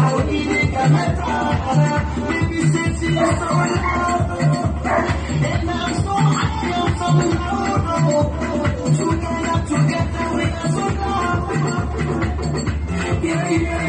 Baby says she's so loud, and I'm so high, I'm so loud. Together we are so loud. Yeah, yeah.